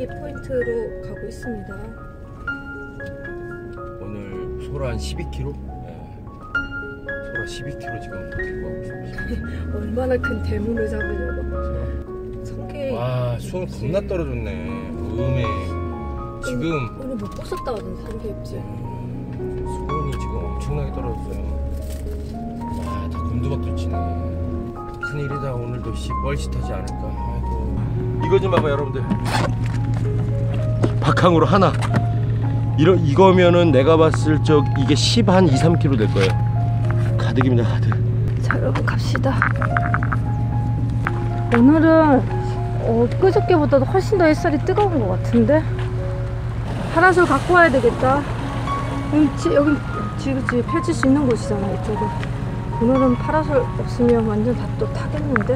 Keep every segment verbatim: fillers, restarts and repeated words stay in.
낚시 포인트로 가고 있습니다. 오늘 소라 한 십이 킬로그램? 네. 소라 십이 킬로그램 지금 들고 가고 있습니다. 얼마나 큰 대물을 잡으려고. 성게. 와, 수온 겁나 떨어졌네. 음에 지금 오늘 못 벗었다 하던 성게 입지. 수온이 지금 엄청나게 떨어졌어요. 와, 다 곤두박질 치네. 큰일이다. 오늘도 씨 뻘짓하지 않을까. 아이고. 이거 좀 봐봐 여러분들. 박항으로 하나. 이러, 이거면은 내가 봤을 적 이게 십 한 이, 삼 킬로그램 될 거예요. 가득입니다, 가득. 자, 여러분 갑시다. 오늘은 어, 그저께보다도 훨씬 더 햇살이 뜨거운 것 같은데. 파라솔 갖고 와야 되겠다. 여기, 지, 여기 지그지 펼칠 수 있는 곳이잖아, 이쪽은. 오늘은 파라솔 없으면 완전 다 또 타겠는데.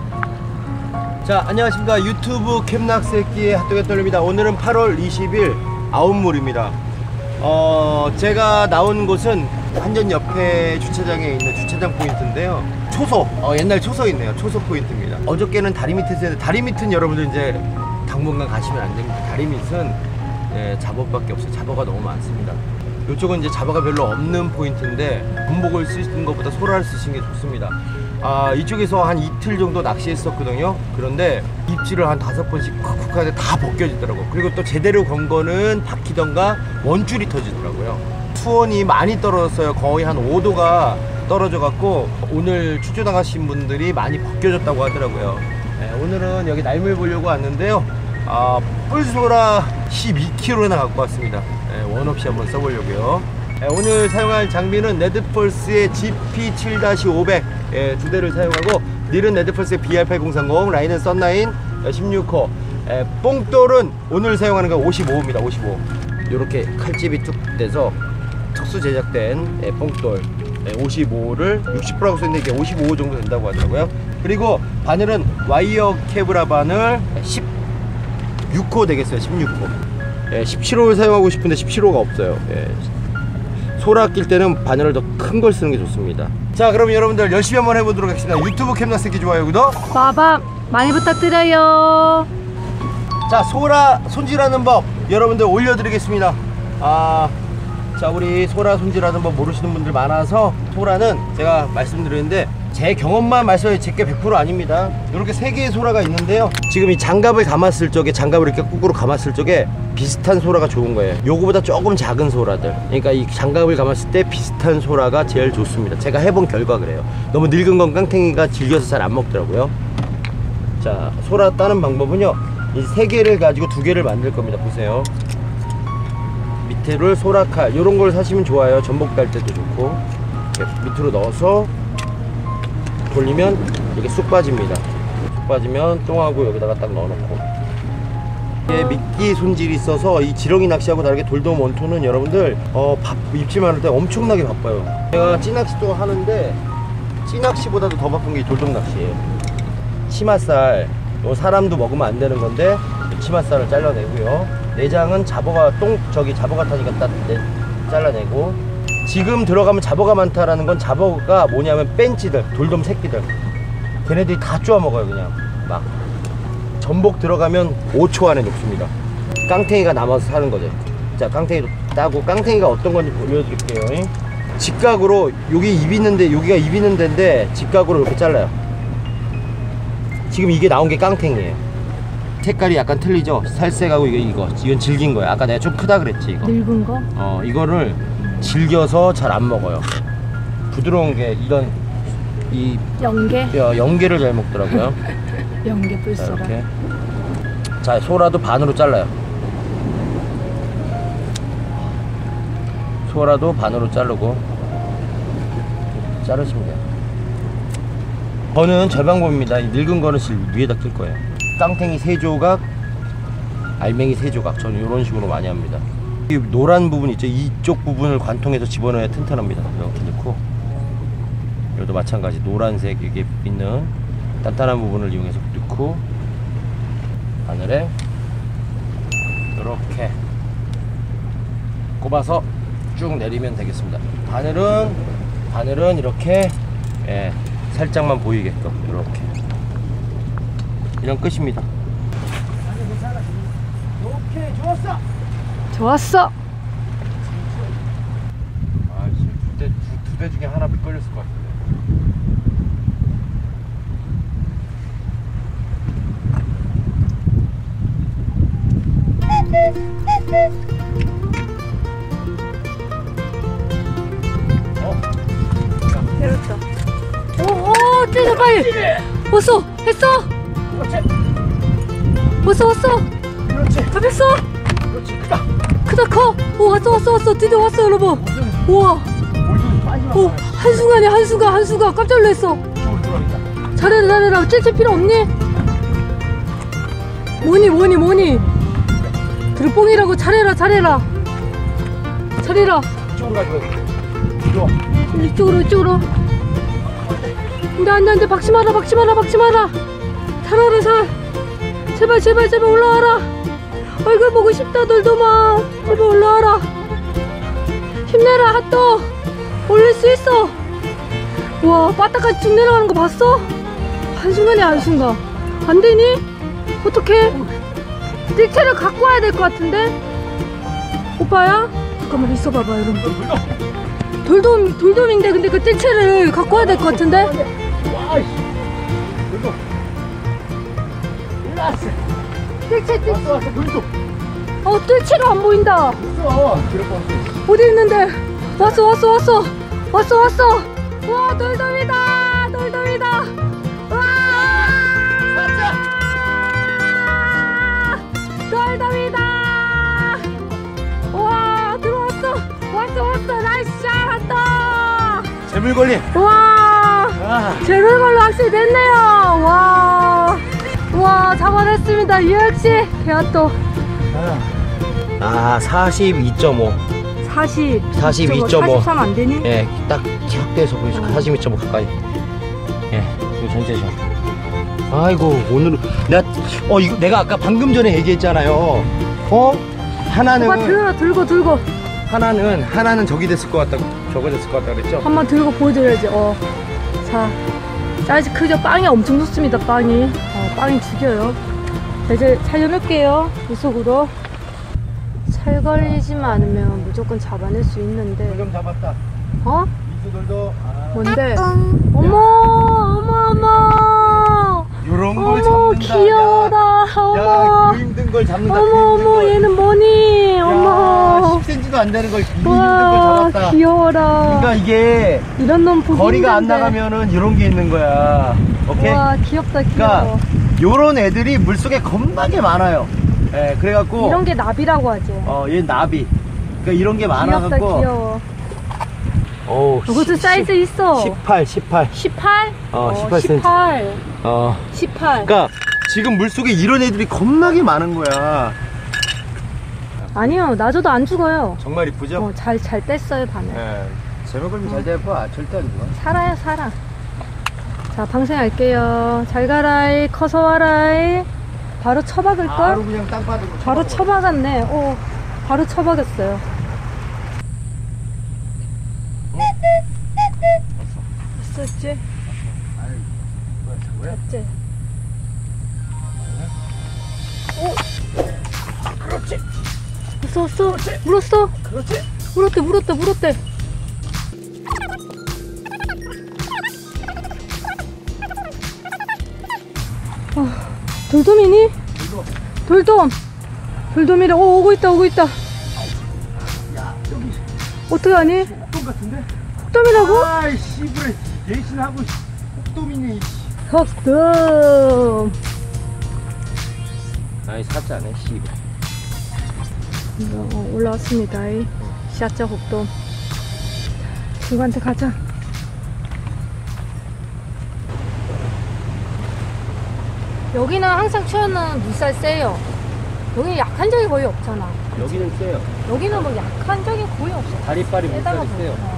자, 안녕하십니까. 유튜브 캠낚시기의 핫도그 떨립니다. 오늘은 팔월 이십일 아웃물입니다. 어, 제가 나온 곳은 완전 옆에 주차장에 있는 주차장 포인트인데요. 초소, 어, 옛날 초소 있네요. 초소 포인트입니다. 어저께는 다리 밑에서 했는데, 다리 밑은 여러분들 이제 당분간 가시면 안 됩니다. 다리 밑은 예, 잡어밖에 없어요. 잡어가 너무 많습니다. 이쪽은 이제 잡어가 별로 없는 포인트인데 군복을 쓰시는 것보다 소라를 쓰시는 게 좋습니다. 아, 이쪽에서 한 이틀 정도 낚시했었거든요. 그런데 입질을 한 다섯 번씩 쿡쿡 하는데 다 벗겨지더라고요. 그리고 또 제대로 건 거는 박히던가 원줄이 터지더라고요. 수온이 많이 떨어졌어요. 거의 한 오 도가 떨어져 갖고 오늘 출조당하신 분들이 많이 벗겨졌다고 하더라고요. 네, 오늘은 여기 날물 보려고 왔는데요. 아, 뿔소라 십이 킬로그램나 갖고 왔습니다. 네, 원 없이 한번 써보려고요. 네, 오늘 사용할 장비는 레드펄스의 지피 칠 오백 예, 두 대를 사용하고, 닐은 레드펄스의 비알 팔공삼공, 라인은 썬라인 십육 호, 예, 뽕돌은 오늘 사용하는 거 오십오 호입니다. 오십오. 이렇게 칼집이 쭉 돼서 특수 제작된 예, 뽕돌 예, 오십오 호를 육십 호라고 써있는데 이게 오십오 호 정도 된다고 하더라고요. 그리고 바늘은 와이어 케브라 바늘 십육 호 되겠어요. 십육 호. 예, 십칠 호를 사용하고 싶은데 십칠 호가 없어요. 예. 소라 낄 때는 바늘을 더 큰 걸 쓰는 게 좋습니다. 자, 그럼 여러분들 열심히 한번 해보도록 하겠습니다. 유튜브 캠낚시 좋아요, 구독, 빠밤 많이 부탁드려요. 자, 소라 손질하는 법 여러분들 올려드리겠습니다. 아, 자, 우리 소라 손질하는 법 모르시는 분들 많아서, 소라는 제가 말씀드렸는데 제 경험만 말씀해 제게 백 퍼센트 아닙니다. 이렇게 세 개의 소라가 있는데요. 지금 이 장갑을 감았을 적에, 장갑을 이렇게 거꾸로 감았을 적에 비슷한 소라가 좋은 거예요. 요거보다 조금 작은 소라들, 그러니까 이 장갑을 감았을 때 비슷한 소라가 제일 좋습니다. 제가 해본 결과 그래요. 너무 늙은 건 깡탱이가 질겨서 잘 안 먹더라고요. 자, 소라 따는 방법은요, 이 세 개를 가지고 두 개를 만들 겁니다. 보세요. 밑에를 소라칼 요런 걸 사시면 좋아요. 전복 딸 때도 좋고. 이렇게 밑으로 넣어서 돌리면 이게 쑥 빠집니다. 쑥 빠지면 똥하고 여기다가 딱 넣어놓고. 이게 미끼 손질이 있어서 이 지렁이 낚시하고 다르게 돌돔 원투는 여러분들 어, 밥, 입질 많을 때 엄청나게 바빠요. 제가 찌낚시도 하는데 찌낚시보다도 더 바쁜 게 돌돔 낚시예요. 치맛살, 요 사람도 먹으면 안 되는 건데 치맛살을 잘라내고요. 내장은 잡어가 똥 저기 잡어가 타니까 딱 내, 잘라내고. 지금 들어가면 잡어가 많다라는 건 잡어가 뭐냐면 뺀치들, 돌돔 새끼들, 걔네들이 다 쪼아 먹어요. 그냥 막. 전복 들어가면 오 초 안에 녹습니다. 깡탱이가 남아서 사는 거죠. 자, 깡탱이도 따고, 깡탱이가 어떤 건지 보여드릴게요. 직각으로, 여기 입 있는데, 여기가 입 있는 데인데 직각으로 이렇게 잘라요. 지금 이게 나온 게 깡탱이에요. 색깔이 약간 틀리죠? 살색하고 이거, 이거 이건 질긴 거야. 아까 내가 좀 크다 그랬지, 이거. 늙은 거? 어, 이거를 질겨서 잘 안 먹어요. 부드러운 게 이런 이 연계? 어, 연계를 잘 먹더라고요. 연계 불소라. 자, 이렇게. 자, 소라도 반으로 잘라요. 소라도 반으로 자르고 자르시면 돼요. 저는 저 방법입니다. 이 늙은 거는 위에다 낄 거예요. 깡탱이 세 조각, 알맹이 세 조각. 저는 이런 식으로 많이 합니다. 이 노란 부분 있죠? 이쪽 부분을 관통해서 집어넣어야 튼튼합니다. 이렇게 넣고, 여기도 마찬가지 노란색 이게 있는 단단한 부분을 이용해서 넣고 바늘에 이렇게 꼽아서 쭉 내리면 되겠습니다. 바늘은 바늘은 이렇게 예, 살짝만 보이게끔 이렇게. 이런 끝입니다. 좋았어. 아, 두대 두 대 중에 하나 미끌렸을 것 같은데. 어? 때렸다. 오, 오, 때려 빨리. 왔어, 했어. 그렇지. 왔어, 왔어. 그렇지. 잡혔어. 그렇지. 크다. 크다 커. 오, 왔어, 왔어, 왔어. 드디어 왔어, 여러분. 우와. 오, 한순간에 한순간 한순간 깜짝 놀랐어. 잘해라, 잘해라. 찔찔 필요 없니? 뭐니, 뭐니, 뭐니. 들뽕이라고. 잘해라, 잘해라. 잘해라. 이쪽으로 가지고. 이리와. 이쪽으로, 이쪽으로. 안돼, 안돼, 안돼. 박지 마라, 박지 마라, 박지 마라. 살아라, 살. 제발, 제발, 제발 올라와라. 얼굴 보고 싶다, 돌돔아. 제발 올라와라. 힘내라, 핫도. 올릴 수 있어. 와, 바닥까지 쭉 내려가는 거 봤어? 한순간에 한순간. 안 되니? 어떡해? 뜰채를 갖고 와야 될 것 같은데? 오빠야? 잠깐만 있어봐봐, 이런. 돌돔, 돌돔인데, 근데 그 뜰채를 갖고 와야 될 것 같은데? 뜰채, 뜰채. 왔어, 왔어, 돌돔. 어, 뜰채가 안 보인다. 있어. 뒤로 뻗어. 어디 있는데? 왔어, 왔어, 왔어. 왔어, 왔어. 와, 돌돔이다. 돌돔이다. 와! 돌돔이다. 와, 들어왔어. 왔어, 왔어. 나이스 샷, 한다. 재물걸림. 와, 아. 제물걸로 확실히 됐네요. 와, 와, 잡아냈습니다. 유혁씨, 개핫도. 아, 사십이 점 오. 사십. 사십이 점 오. 사십삼 안 되니? 예, 딱 확대해서 보여줄까? 사십이 점 오 가까이. 예, 이거 전체 샷. 아이고, 오늘은 내가 어 이거 내가 아까 방금 전에 얘기했잖아요. 어? 하나는 오빠 들어, 들고, 들고. 하나는 하나는 저기 됐을 것 같다고, 저거 됐을 것 같다 그랬죠? 한번 들고 보여드려야지. 어. 자, 사이즈 크죠? 빵이 엄청 좋습니다. 빵이. 어, 빵이 죽여요. 자, 이제 살려놓을게요. 이속으로. 살 걸리지만 않으면 무조건 잡아낼 수 있는데. 돌돔 잡았다. 어? 미수돌도. 아, 뭔데? 어머, 어머, 어머. 요런 걸 어머, 잡는다. 귀여워라. 야, 어머. 야, 그 힘든 걸 잡는다. 어머, 그 힘든 어머, 걸. 얘는 뭐니? 어머. 십 센티미터도 안 되는 걸, 이 힘든 걸 와, 잡았다. 귀여워라. 그러니까 이게 이런 놈 보기 거리가 안 힘든데. 나가면은 이런 게 있는 거야. 오케이? 와, 귀엽다, 귀여워. 그러니까 요런 애들이 물속에 겁나게 많아요. 예, 그래갖고 이런 게 나비라고 하죠. 어, 얘 나비. 그러니까 이런 게 귀엽다, 많아갖고. 귀여워. 어, 이것도 사이즈 있어. 십팔, 십팔. 십팔? 어, 십팔 센티미터. 십팔. 어. 십팔. 그러니까 지금 물속에 이런 애들이 겁나게 많은 거야. 아니요, 놔줘도 안 죽어요. 정말 이쁘죠? 어, 잘, 잘 뗐어요, 반을. 예. 제목을 잘 잡아. 절대 안 죽어. 살아요, 살아. 자, 방생할게요. 잘 가라이, 커서 와라이. 바로 처박을걸? 바로 그냥 땅 빠지고. 바로 처박았네. 오, 바로 처박았어요. 있었지? 아유, 뭐야, 저거야? 맞지? 오! 그렇지. 왔어, 왔어. 물었어. 그렇지. 물었대, 물었대, 물었대. 아, 돌돔이니? 이거. 돌돔. 돌돔이래. 오, 오고 있다, 오고 있다. 야, 여기 어떡하니? 혹돔 같은데? 흑돔이라고? 아이, 씨부레. 예신하고 혹돔이네. 흑돔. 아이, 사자네, 씨부레. 어, 올라왔습니다. 이 샤짜 흑돔. 친구한테 가자. 여기는 항상 추워는 물살 세요. 여기는 약한 적이 거의 없잖아. 여기는 세요. 여기는 뭐 약한 적이 거의 없어. 다리빨이 세다가 물살이 세요. 보면. 어.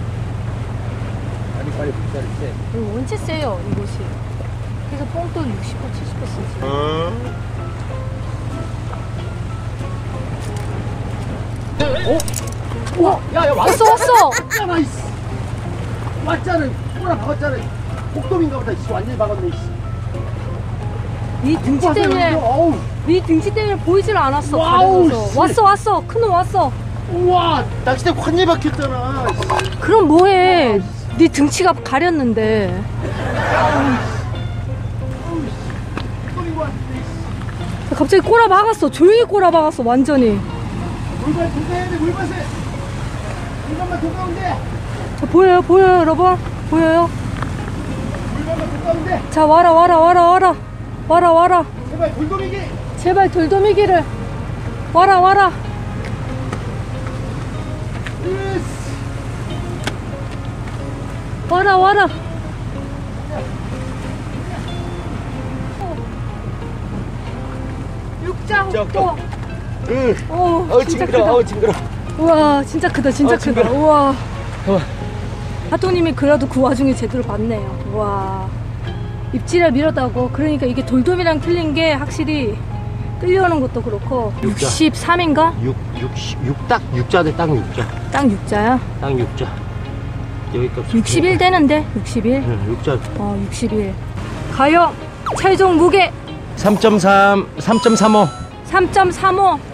다리빨이 물살이 세. 여기 원체 세요, 이곳이. 그래서 뽕도 육십 번, 칠십 번 쓰지. 어? 우와! 야, 야, 왔어, 왔어! 왔잖아, 이씨. 왔잖아. 꼬라 박았잖아. 혹돔인가 보다. 이씨, 완전히 박았네, 이씨. 이 등치 때문에, 어우. 네 등치 때문에 보이질 않았어. 와우, 가려져서. 씨. 왔어 왔어 큰 놈 왔어. 우와, 낚싯대 환히 박혔잖아. 그럼 뭐해? 네 등치가 가렸는데. 갑자기 꼬라박았어. 조용히 꼬라박았어 완전히. 물발 도가야 돼, 물발세. 물발만 도가운데. 자, 보여요 보여요 여러분? 보여요? 물발만 도가운데. 자 와라 와라 와라 와라 와라 와라 제발 돌돔이기. 제발 돌돔이기를 와라 와라. 으스. 와라 와라. 육자 흑도. 으. 오, 어우 진짜 징그러. 크다. 어우 징그러. 우와 진짜 크다 진짜 어, 크다. 징그러. 우와 잠깐만. 하토님이 그래도 그 와중에 제대로 봤네요. 우와 입질을 밀었다고. 그러니까 이게 돌돔이랑 틀린 게 확실히 끌려오는 것도 그렇고. 육자. 육십삼인가? 육, 육십, 육딱 육자대 딱 육자. 딱 육자야? 딱 육자. 여기까지. 육십일 되는데 육십일? 응, 육자. 어 육십일. 가요 최종 무게 삼 점 삼, 삼 점 삼오. 삼 점 삼오.